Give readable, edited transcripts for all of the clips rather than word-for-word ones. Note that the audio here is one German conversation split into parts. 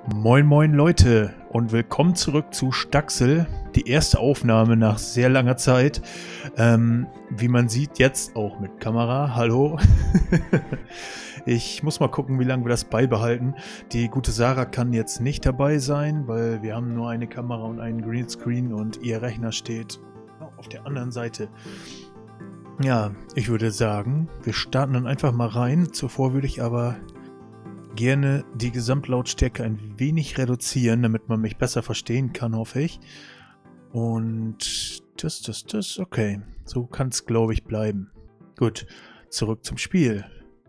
Moin moin Leute und willkommen zurück zu Staxel, die erste Aufnahme nach sehr langer Zeit. Wie man sieht, jetzt auch mit Kamera. Hallo. Ich muss mal gucken, wie lange wir das beibehalten. Die gute Sarah kann jetzt nicht dabei sein, weil wir haben nur eine Kamera und einen Greenscreen und ihr Rechner steht auf der anderen Seite. Ja, ich würde sagen, wir starten dann einfach mal rein. Zuvor würde ich aber gerne die Gesamtlautstärke ein wenig reduzieren, damit man mich besser verstehen kann, hoffe ich. Und das, okay. So kann es, glaube ich, bleiben. Gut, zurück zum Spiel.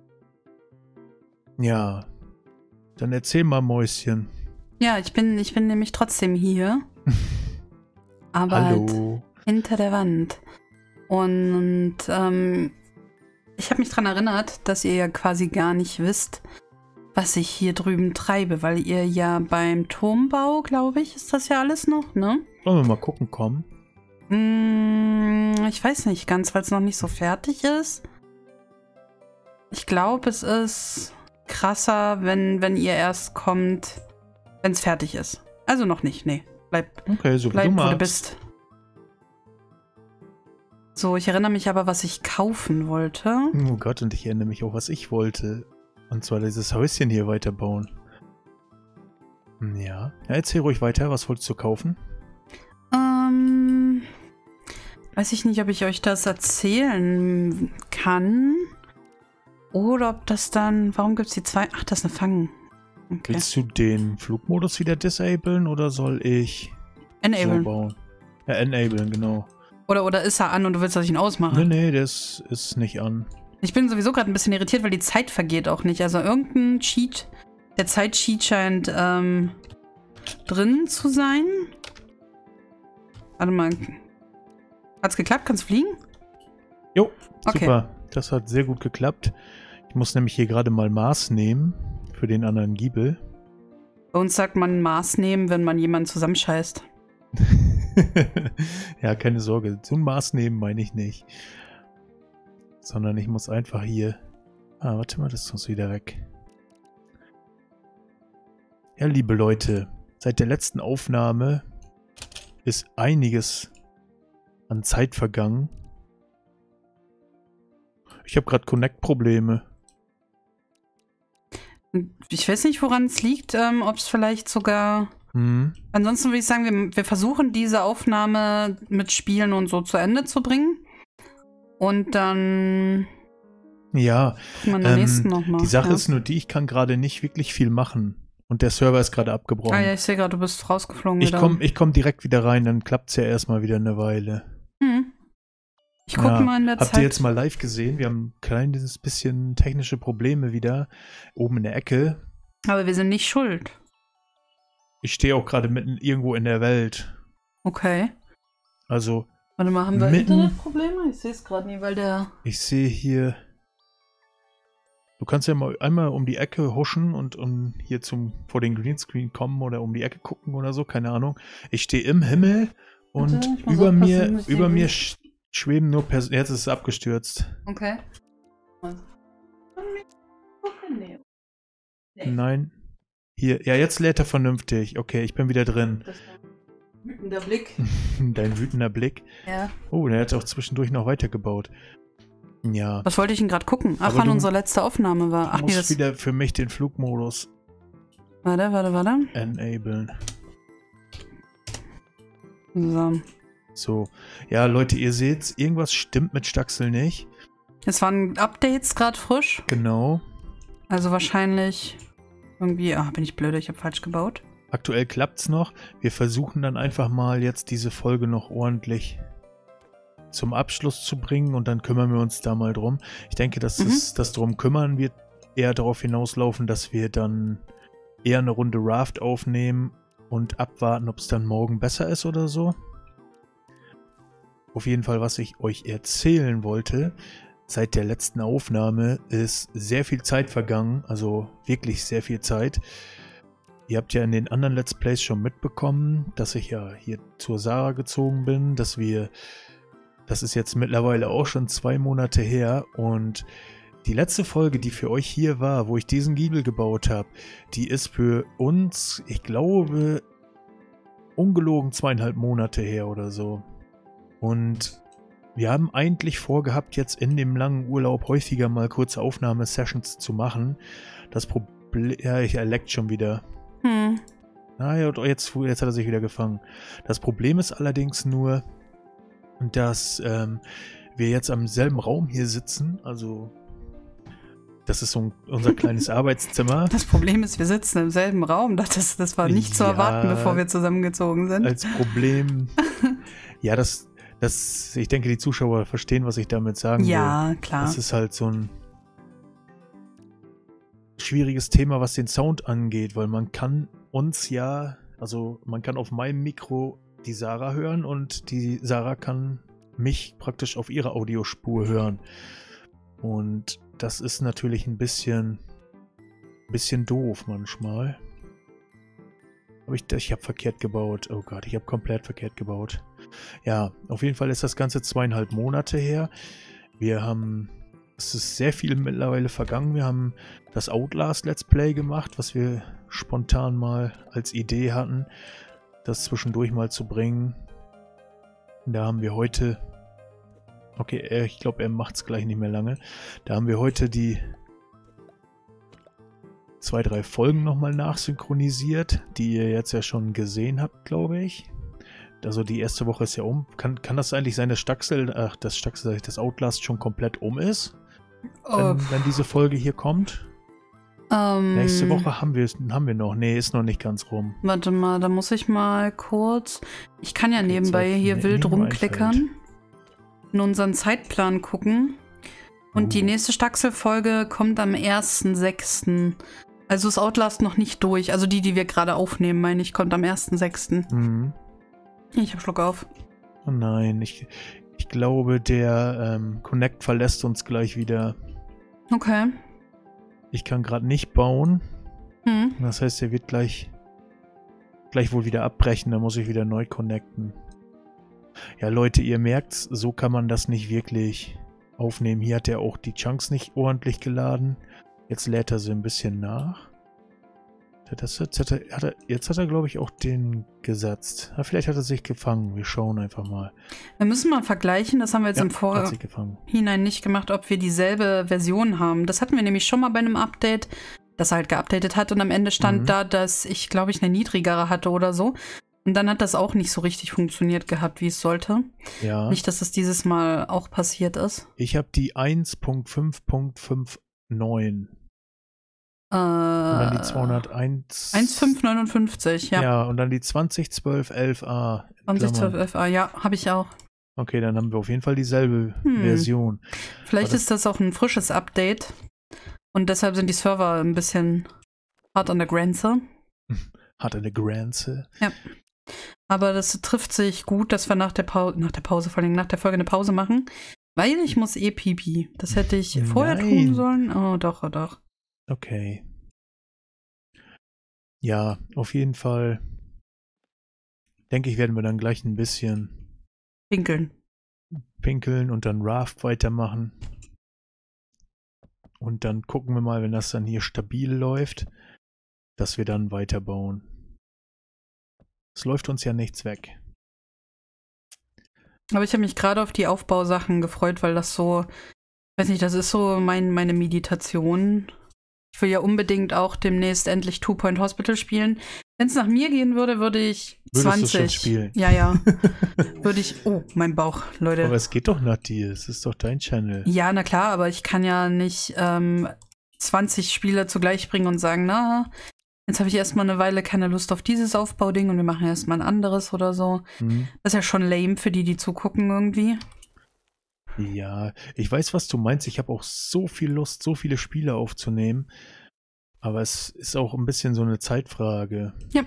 Ja, dann erzähl mal, Mäuschen. Ja, ich bin nämlich trotzdem hier. Aber Hallo. halt hinter der Wand. Und ich habe mich daran erinnert, dass ihr ja quasi gar nicht wisst, was ich hier drüben treibe, weil ihr ja beim Turmbau, glaube ich, ist das ja alles noch, ne? Wollen wir mal gucken kommen? Ich weiß nicht ganz, weil es noch nicht so fertig ist. Ich glaube, es ist krasser, wenn ihr erst kommt, wenn es fertig ist. Also noch nicht, nee. Bleib, okay, so bleib wie wo du bist. So, ich erinnere mich aber, was ich kaufen wollte. Oh Gott, und ich erinnere mich auch, was ich wollte. Und zwar dieses Häuschen hier weiterbauen. Ja, erzähl ruhig weiter. Was wolltest du kaufen? Weiß ich nicht, ob ich euch das erzählen kann. Oder ob das dann... Warum gibt es die zwei? Ach, das ist eine Fang. Okay. Willst du den Flugmodus wieder disablen oder soll ich Enablen. so bauen? Ja, enablen, genau. Oder ist er an und du willst, dass ich ihn ausmache? Nee, das ist nicht an. Ich bin sowieso gerade ein bisschen irritiert, weil die Zeit vergeht auch nicht. Also irgendein Cheat, der Zeitcheat scheint drin zu sein. Warte mal. Hat's geklappt? Kannst du fliegen? Jo, Okay. super. Das hat sehr gut geklappt. Ich muss nämlich hier gerade mal Maß nehmen für den anderen Giebel. Bei uns sagt man Maß nehmen, wenn man jemanden zusammenscheißt. Ja, keine Sorge. So ein Maß nehmen meine ich nicht. Sondern ich muss einfach hier... Ah, warte mal, das ist uns wieder weg. Ja, liebe Leute, seit der letzten Aufnahme ist einiges an Zeit vergangen. Ich habe gerade Connect-Probleme. Ich weiß nicht, woran es liegt, ob es vielleicht sogar... Ansonsten würde ich sagen, wir versuchen diese Aufnahme mit Spielen und so zu Ende zu bringen. Und dann... Ja, gucken wir in der nächsten noch mal. die Sache Ja. ist nur die, ich kann gerade nicht wirklich viel machen. Und der Server ist gerade abgebrochen. Ah ja, ich sehe gerade, du bist rausgeflogen Ich wieder. komm direkt wieder rein, dann klappt es ja erstmal wieder eine Weile. Ich gucke Ja, mal in der Zeit. habt ihr jetzt mal live gesehen? Wir haben ein kleines bisschen technische Probleme wieder. Oben in der Ecke. Aber wir sind nicht schuld. Ich stehe auch gerade mitten irgendwo in der Welt. Okay. Also, Warte mal, haben wir Mitten- Internetprobleme? Ich sehe es gerade nie, weil der... ich sehe hier... Du kannst ja mal einmal um die Ecke huschen und hier vor den Greenscreen kommen oder um die Ecke gucken oder so, keine Ahnung. Ich stehe im Himmel und Warte, ich muss über aufpassen, dass ich mir den- schweben nur Personen. Jetzt ist es abgestürzt. Okay. Nein. Hier, ja, jetzt lädt er vernünftig. Okay, ich bin wieder drin. Das war ein wütender Blick. Dein wütender Blick. Ja. Oh, der hat auch zwischendurch noch weitergebaut. Ja. Was wollte ich denn gerade gucken? Ach, Aber wann du- unsere letzte Aufnahme war. Ach Du nee, musst das... wieder für mich den Flugmodus Warte. enablen. So. So. Ja, Leute, ihr seht's, irgendwas stimmt mit Staxel nicht. Es waren Updates gerade frisch. Genau. Also wahrscheinlich irgendwie... Ah, bin ich blöd, ich habe falsch gebaut. Aktuell klappt's noch. Wir versuchen dann einfach mal jetzt diese Folge noch ordentlich zum Abschluss zu bringen und dann kümmern wir uns da mal drum. Ich denke, dass das drum kümmern wird eher darauf hinauslaufen, dass wir dann eher eine Runde Raft aufnehmen und abwarten, ob es dann morgen besser ist oder so. Auf jeden Fall, was ich euch erzählen wollte, seit der letzten Aufnahme ist sehr viel Zeit vergangen, also wirklich sehr viel Zeit. Ihr habt ja in den anderen Let's Plays schon mitbekommen, dass ich ja hier zur Sarah gezogen bin, das ist jetzt mittlerweile auch schon 2 Monate her und Die letzte Folge, die für euch hier war, wo ich diesen Giebel gebaut habe, die ist für uns, ich glaube, ungelogen 2,5 Monate her oder so. Und wir haben eigentlich vorgehabt, jetzt in dem langen Urlaub häufiger mal kurze Aufnahmesessions zu machen. Das Problem... Ja, er leckt schon wieder. Ah, ja, jetzt hat er sich wieder gefangen. Das Problem ist allerdings nur, dass wir jetzt am selben Raum hier sitzen. Also, das ist so unser kleines Arbeitszimmer. Das Problem ist, wir sitzen im selben Raum. Das war nicht zu erwarten, bevor wir zusammengezogen sind. Als Problem... Ja, ich denke, die Zuschauer verstehen, was ich damit sagen will. Ja, klar. Das ist halt so ein schwieriges Thema, was den Sound angeht, weil man kann man kann auf meinem Mikro die Sarah hören und die Sarah kann mich praktisch auf ihrer Audiospur hören. Und das ist natürlich ein bisschen doof manchmal. Aber ich habe verkehrt gebaut. Oh Gott, ich habe komplett verkehrt gebaut. Ja, auf jeden Fall ist das Ganze 2,5 Monate her. Es ist sehr viel mittlerweile vergangen. Wir haben das Outlast Let's Play gemacht, was wir spontan mal als Idee hatten, das zwischendurch mal zu bringen. Da haben wir heute... Okay, ich glaube, er macht es gleich nicht mehr lange. Da haben wir heute die 2, 3 Folgen nochmal nachsynchronisiert, die ihr jetzt ja schon gesehen habt, glaube ich. Also die erste Woche ist ja um. Kann das eigentlich sein, dass das Outlast schon komplett um ist? Wenn diese Folge hier kommt? Nächste Woche haben wir noch. Nee, ist noch nicht ganz rum. Warte mal, da muss ich mal kurz... Ich kann ja nebenbei hier wild rumklickern, in unseren Zeitplan gucken. Und die nächste Staxel-Folge kommt am 1.6. Also ist Outlast noch nicht durch. Also die wir gerade aufnehmen, meine ich, kommt am 1.6. Mhm. Ich hab Schluck auf. Oh nein, ich glaube, der Connect verlässt uns gleich wieder. Okay. Ich kann gerade nicht bauen. Das heißt, er wird gleich wohl wieder abbrechen. Da muss ich wieder neu connecten. Ja, Leute, ihr merkt's, so kann man das nicht wirklich aufnehmen. Hier hat er auch die Chunks nicht ordentlich geladen. Jetzt lädt er sie ein bisschen nach. Jetzt hat er, glaube ich, auch den gesetzt. Ja, vielleicht hat er sich gefangen. Wir schauen einfach mal. Wir müssen mal vergleichen, das haben wir jetzt im Vorhinein nicht gemacht, ob wir dieselbe Version haben. Das hatten wir nämlich schon mal bei einem Update, das er halt geupdatet hat und am Ende stand da, dass ich, glaube ich, eine niedrigere hatte oder so. Und dann hat das auch nicht so richtig funktioniert gehabt, wie es sollte. Ja. Nicht, dass es dieses Mal auch passiert ist. Ich habe die 1.5.59. Und dann die 201. 1.559, ja. Ja, und dann die 2012.11a. 2012.11a, ja, habe ich auch. Okay, dann haben wir auf jeden Fall dieselbe Version. Vielleicht ist das auch ein frisches Update. Und deshalb sind die Server ein bisschen hart an der Grenze. Hart an der Grenze? Ja. Aber das trifft sich gut, dass wir nach der Folge eine Pause machen. Weil ich muss pipi. Das hätte ich vorher tun sollen. Oh, doch. Okay. Ja, auf jeden Fall denke ich, werden wir dann gleich ein bisschen pinkeln und dann Raft weitermachen. Und dann gucken wir mal, wenn das dann hier stabil läuft, dass wir dann weiterbauen. Es läuft uns ja nichts weg. Aber ich habe mich gerade auf die Aufbausachen gefreut, weil das so, weiß nicht, das ist so meine Meditation. Ich will ja unbedingt auch demnächst endlich Two Point Hospital spielen. Wenn es nach mir gehen würde, würde ich 20. Würdest du schon spielen? Ja. Würde ich, oh, mein Bauch, Leute. Aber es geht doch nach dir, es ist doch dein Channel. Ja, na klar, aber ich kann ja nicht 20 Spiele zugleich bringen und sagen, na, jetzt habe ich erstmal eine Weile keine Lust auf dieses Aufbauding und wir machen erstmal ein anderes oder so. Das ist ja schon lame für die zugucken irgendwie. Ja, ich weiß, was du meinst. Ich habe auch so viel Lust, so viele Spiele aufzunehmen. Aber es ist auch ein bisschen so eine Zeitfrage. Ja.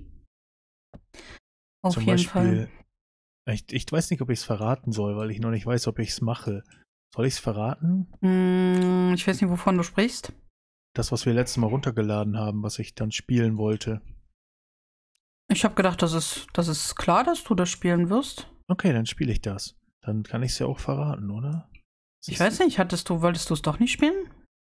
Auf jeden Fall. Ich weiß nicht, ob ich es verraten soll, weil ich noch nicht weiß, ob ich es mache. Soll ich es verraten? Ich weiß nicht, wovon du sprichst. Das, was wir letztes Mal runtergeladen haben, was ich dann spielen wollte. Ich habe gedacht, das ist klar, dass du das spielen wirst. Okay, dann spiele ich das. Dann kann ich es ja auch verraten, oder? Ich weiß nicht, wolltest du es doch nicht spielen?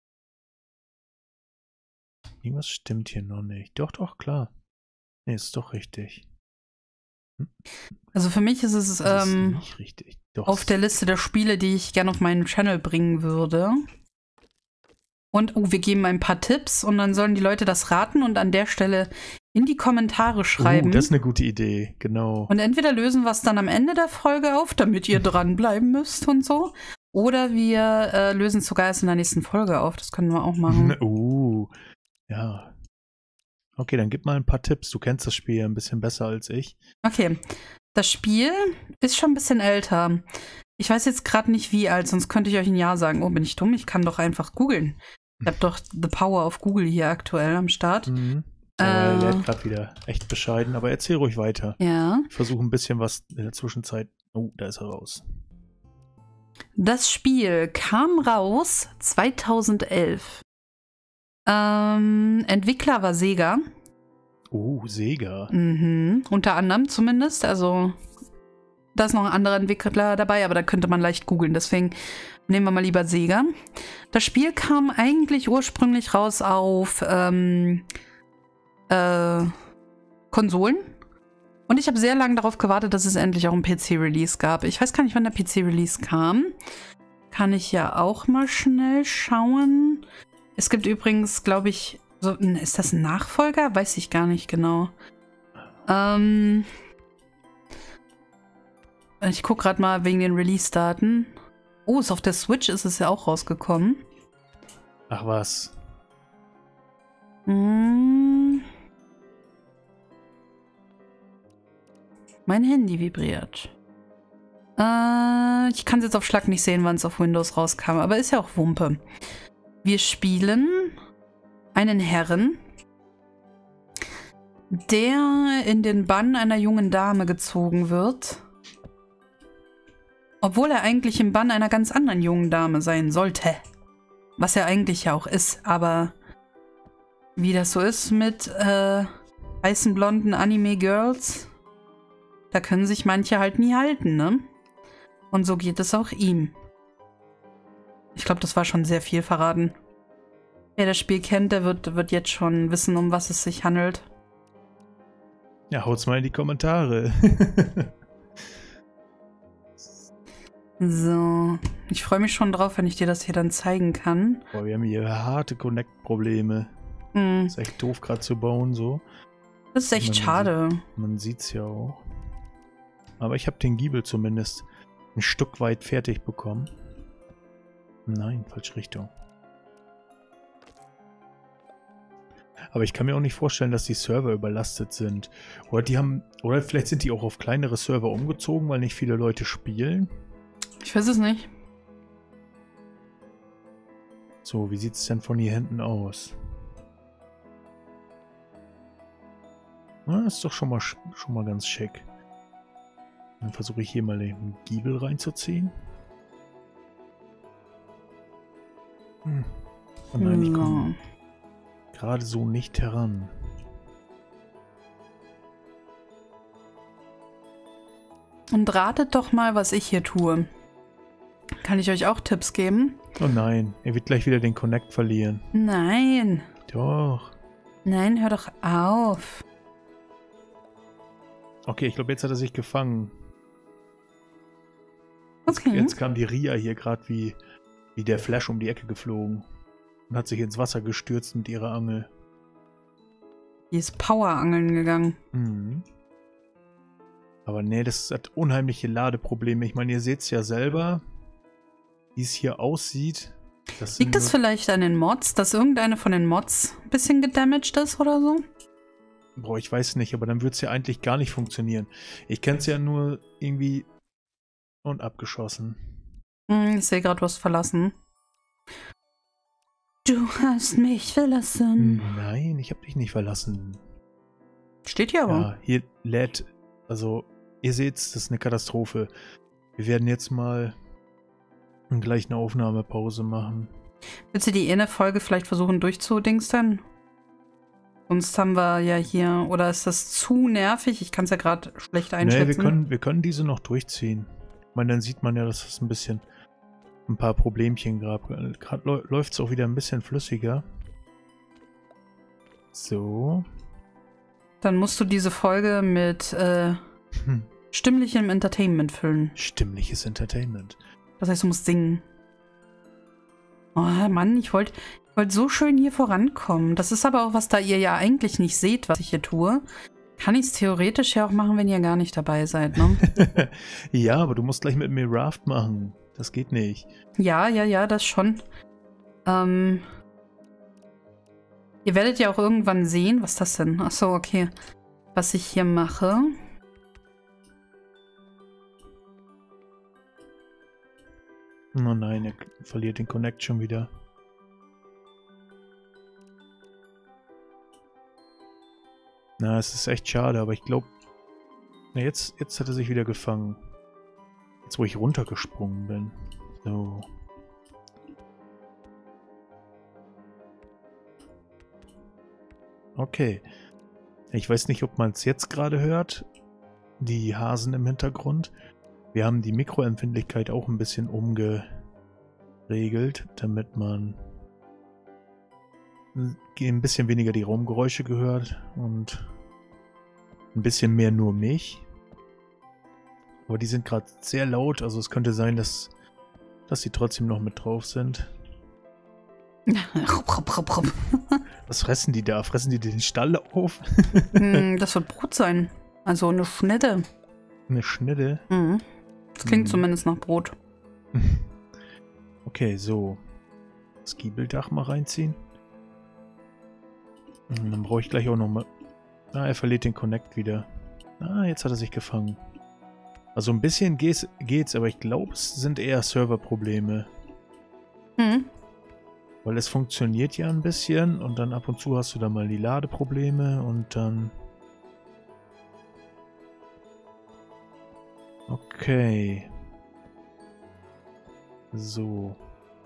Irgendwas stimmt hier noch nicht. Doch, klar. Nee, ist doch richtig. Also für mich ist es Das ist nicht richtig. Doch, auf der Liste der Spiele, die ich gerne auf meinen Channel bringen würde. Und wir geben ein paar Tipps und dann sollen die Leute das raten und an der Stelle in die Kommentare schreiben. Das ist eine gute Idee, genau. Und entweder lösen wir es dann am Ende der Folge auf, damit ihr dranbleiben müsst und so. Oder wir lösen es sogar erst in der nächsten Folge auf. Das können wir auch machen. Ja. Okay, dann gib mal ein paar Tipps. Du kennst das Spiel ja ein bisschen besser als ich. Okay. Das Spiel ist schon ein bisschen älter. Ich weiß jetzt gerade nicht wie alt, sonst könnte ich euch ein Jahr sagen. Oh, bin ich dumm? Ich kann doch einfach googeln. Ich habe doch The Power of Google hier aktuell am Start. Mhm. Aber er lernt gerade wieder echt bescheiden, aber erzähl ruhig weiter. Ja. Ich versuche ein bisschen was in der Zwischenzeit. Oh, da ist er raus. Das Spiel kam raus 2011. Entwickler war Sega. Oh, Sega. Unter anderem zumindest. Also, da ist noch ein anderer Entwickler dabei, aber da könnte man leicht googeln. Deswegen nehmen wir mal lieber Sega. Das Spiel kam eigentlich ursprünglich raus auf Konsolen. Und ich habe sehr lange darauf gewartet, dass es endlich auch einen PC-Release gab. Ich weiß gar nicht, wann der PC-Release kam. Kann ich ja auch mal schnell schauen. Es gibt übrigens, glaube ich, ist das ein Nachfolger? Weiß ich gar nicht genau. Ich gucke gerade mal wegen den Release-Daten. Oh, auf der Switch ist es ja auch rausgekommen. Ach was. Mein Handy vibriert. Ich kann es jetzt auf Schlag nicht sehen, wann es auf Windows rauskam, aber ist ja auch Wumpe. Wir spielen einen Herren, der in den Bann einer jungen Dame gezogen wird, obwohl er eigentlich im Bann einer ganz anderen jungen Dame sein sollte. Was er eigentlich ja auch ist, aber wie das so ist mit weißen, blonden Anime-Girls, da können sich manche halt nie halten, ne? Und so geht es auch ihm. Ich glaube, das war schon sehr viel verraten. Wer das Spiel kennt, der wird jetzt schon wissen, um was es sich handelt. Ja, haut's mal in die Kommentare. So, ich freue mich schon drauf, wenn ich dir das hier dann zeigen kann. Boah, wir haben hier harte Connect-Probleme. Ist echt doof gerade zu bauen, so. Das ist echt schade. Man sieht's ja auch. Aber ich habe den Giebel zumindest ein Stück weit fertig bekommen. Nein, falsche Richtung. Aber ich kann mir auch nicht vorstellen, dass die Server überlastet sind. Oder vielleicht sind die auch auf kleinere Server umgezogen, weil nicht viele Leute spielen. Ich weiß es nicht. So, wie sieht es denn von hier hinten aus? Na, ist doch schon mal ganz schick. Dann versuche ich hier mal den Giebel reinzuziehen. Oh nein, ich komme gerade so nicht heran. Und ratet doch mal, was ich hier tue. Kann ich euch auch Tipps geben? Oh nein, er wird gleich wieder den Connect verlieren. Nein. Doch. Nein, hör doch auf. Okay, ich glaube, jetzt hat er sich gefangen. Okay. Jetzt kam die Ria hier gerade wie der Flash um die Ecke geflogen. Und hat sich ins Wasser gestürzt mit ihrer Angel. Die ist Power-Angeln gegangen. Mhm. Aber nee, das hat unheimliche Ladeprobleme. Ich meine, ihr seht es ja selber, wie es hier aussieht. Liegt das vielleicht an den Mods, dass irgendeine von den Mods ein bisschen gedamaged ist oder so? Boah, ich weiß nicht, aber dann würde es ja eigentlich gar nicht funktionieren. Ich kenne es ja nur irgendwie und abgeschossen. Ich sehe gerade, du hast verlassen. Du hast mich verlassen. Nein, ich habe dich nicht verlassen. Steht hier aber. Ja, hier lädt, also ihr seht, das ist eine Katastrophe. Wir werden jetzt mal gleich eine Aufnahmepause machen. Willst du die eine Folge vielleicht versuchen durchzudingstern? Sonst haben wir ja hier, oder ist das zu nervig? Ich kann es ja gerade schlecht einschätzen. Nee, wir können diese noch durchziehen. Ich meine, dann sieht man ja, dass das ein bisschen ein paar Problemchen gerade. Gerade läuft es auch wieder ein bisschen flüssiger. So. Dann musst du diese Folge mit stimmlichem Entertainment füllen. Stimmliches Entertainment. Das heißt, du musst singen. Oh Mann, ich wollte so schön hier vorankommen. Das ist aber auch was, da ihr ja eigentlich nicht seht, was ich hier tue. Kann ich es theoretisch ja auch machen, wenn ihr gar nicht dabei seid, ne? Ja, aber du musst gleich mit mir Raft machen. Das geht nicht. Ja, das schon. Ihr werdet ja auch irgendwann sehen, was ist das denn? Achso, okay. Was ich hier mache. Oh nein, er verliert den Connect schon wieder. Na, es ist echt schade, aber ich glaube... Jetzt hat er sich wieder gefangen. Jetzt, wo ich runtergesprungen bin. So. Okay. Ich weiß nicht, ob man es jetzt gerade hört. Die Hasen im Hintergrund. Wir haben die Mikroempfindlichkeit auch ein bisschen umgeregelt, damit man ein bisschen weniger die Raumgeräusche gehört und ein bisschen mehr nur mich. Aber die sind gerade sehr laut, also es könnte sein, dass sie trotzdem noch mit drauf sind. Was fressen die da? Fressen die den Stall auf? Das wird Brot sein. Also eine Schnitte. Eine Schnitte? Mhm. Das klingt zumindest nach Brot. Okay, so. Das Giebeldach mal reinziehen. Und dann brauche ich gleich auch nochmal... Ah, er verliert den Connect wieder. Ah, jetzt hat er sich gefangen. Also ein bisschen geht's, aber ich glaube, es sind eher Serverprobleme. Mhm. Weil es funktioniert ja ein bisschen und dann ab und zu hast du da mal die Ladeprobleme und dann... Okay. So.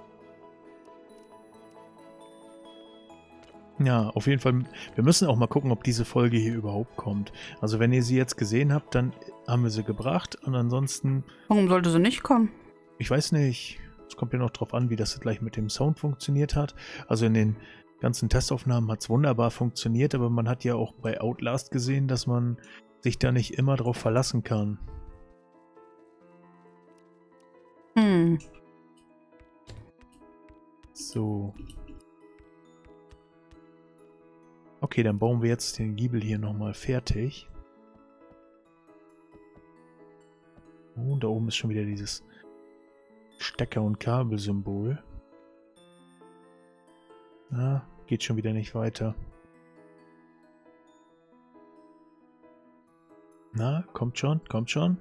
Ja, auf jeden Fall. Wir müssen auch mal gucken, ob diese Folge hier überhaupt kommt. Also wenn ihr sie jetzt gesehen habt, dann haben wir sie gebracht und ansonsten... Warum sollte sie nicht kommen? Ich weiß nicht. Es kommt ja noch drauf an, wie das gleich mit dem Sound funktioniert hat. Also in den ganzen Testaufnahmen hat es wunderbar funktioniert, aber man hat ja auch bei Outlast gesehen, dass man sich da nicht immer drauf verlassen kann. So. Okay, dann bauen wir jetzt den Giebel hier nochmal fertig. Oh, und da oben ist schon wieder dieses Stecker- und Kabelsymbol. Ah, geht schon wieder nicht weiter. Na, kommt schon, kommt schon.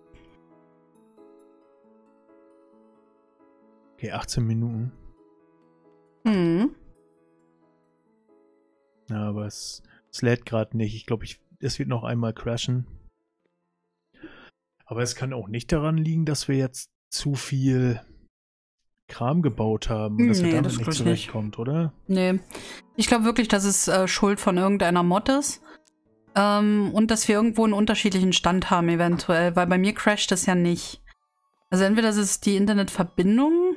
Okay, 18 Minuten. Mhm. Ja, aber es lädt gerade nicht. Ich glaube, es wird noch einmal crashen. Aber es kann auch nicht daran liegen, dass wir jetzt zu viel Kram gebaut haben und dass wir damit nicht zurechtkommt, oder? Nee. Ich glaube wirklich, dass es Schuld von irgendeiner Mod ist. Und dass wir irgendwo einen unterschiedlichen Stand haben eventuell, weil bei mir crasht es ja nicht. Also entweder das ist die Internetverbindung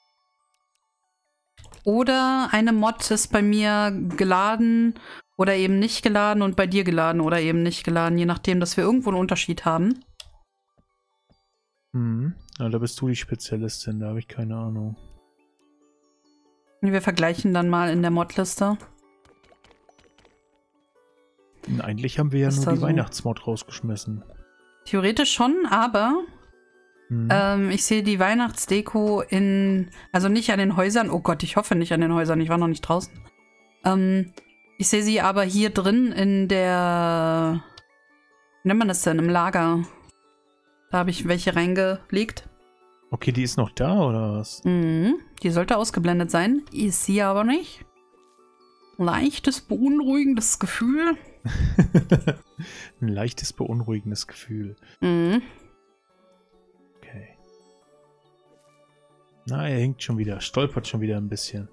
oder eine Mod ist bei mir geladen oder eben nicht geladen und bei dir geladen oder eben nicht geladen, je nachdem, dass wir irgendwo einen Unterschied haben. Ja, da bist du die Spezialistin, da habe ich keine Ahnung. Wir vergleichen dann mal in der Modliste. Eigentlich haben wir ja nur die Weihnachtsmod rausgeschmissen. Theoretisch schon, aber ich sehe die Weihnachtsdeko also nicht an den Häusern. Oh Gott, ich hoffe nicht an den Häusern, ich war noch nicht draußen. Ich sehe sie aber hier drin in der, wie nennt man das denn, im Lager. Da habe ich welche reingelegt. Okay, die ist noch da, oder was? Die sollte ausgeblendet sein, ist sie aber nicht. Leichtes, beunruhigendes Gefühl. Ein leichtes, beunruhigendes Gefühl. Okay. Na, er hinkt schon wieder, stolpert schon wieder ein bisschen.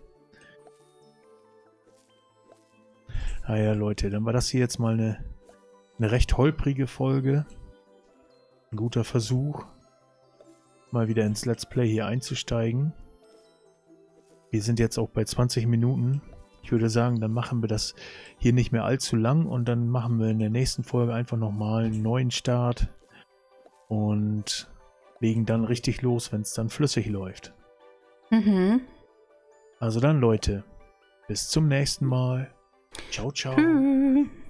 Ah ja, Leute, dann war das hier jetzt mal eine recht holprige Folge. Ein guter Versuch. mal wieder ins Let's Play hier einzusteigen. Wir sind jetzt auch bei 20 Minuten. Ich würde sagen, dann machen wir das hier nicht mehr allzu lang und dann machen wir in der nächsten Folge einfach nochmal einen neuen Start und legen dann richtig los, wenn es dann flüssig läuft. Mhm. Also dann, Leute, bis zum nächsten Mal. Ciao, ciao. Tschüss.